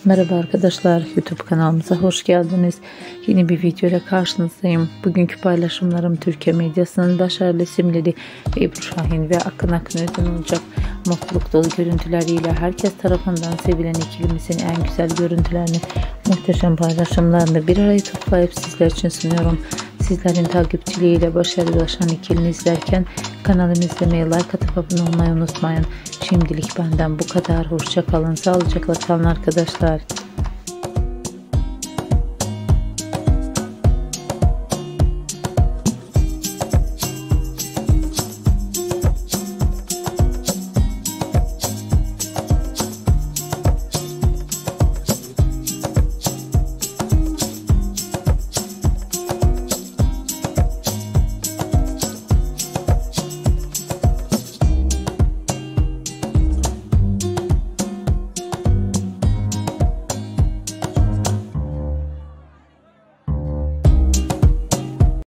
Merhaba arkadaşlar, YouTube kanalımıza hoş geldiniz. Yeni bir videoyla karşınızdayım. Bugünkü paylaşımlarım Türkiye medyasının başarılı isimleri Ebru Şahin ve Akın Akın'dan olacak. Mutluluk dolu görüntüleriyle herkes tarafından sevilen ikilimizin en güzel görüntülerini, muhteşem paylaşımlarını bir araya toplayıp sizler için sunuyorum. Sizlerin takipçiliğiyle başarılaşan ikilini izlerken kanalımı izlemeyi, like atıp abone olmayı unutmayın. Şimdilik benden bu kadar. Hoşça kalın, sağlıcakla kalın arkadaşlar.